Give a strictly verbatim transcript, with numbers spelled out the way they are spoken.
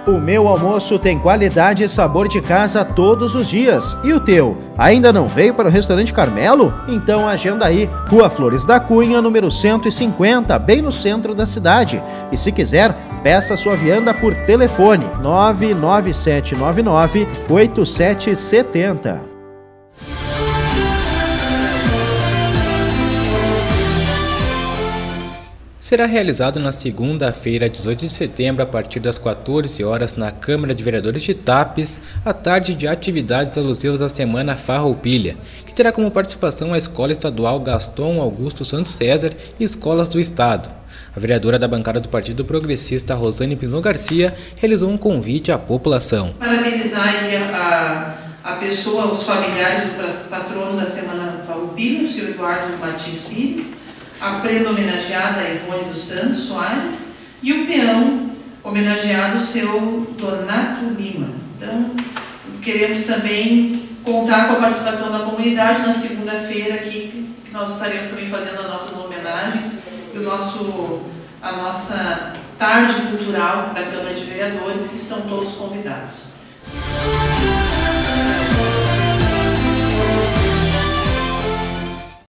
O meu almoço tem qualidade e sabor de casa todos os dias. E o teu? Ainda não veio para o Restaurante Carmelo? Então agenda aí, Rua Flores da Cunha, número cento e cinquenta, bem no centro da cidade. E se quiser, peça sua vianda por telefone nove nove sete nove nove oito sete sete zero. Será realizado na segunda-feira, dezoito de setembro, a partir das quatorze horas, na Câmara de Vereadores de Tapes, a tarde de atividades alusivas à Semana Farroupilha, que terá como participação a Escola Estadual Gaston Augusto Santos César e escolas do Estado. A vereadora da bancada do Partido Progressista, Rosane Pinzon Garcia, realizou um convite à população. Parabenizar a, a pessoa, os familiares do patrono da Semana Farroupilha, o senhor Eduardo Martins Pires, a prenda homenageada a Ivone dos Santos Soares e o peão homenageado, o seu Donato Lima. Então, queremos também contar com a participação da comunidade na segunda-feira aqui, que nós estaremos também fazendo as nossas homenagens e o nosso, a nossa tarde cultural da Câmara de Vereadores, que estão todos convidados.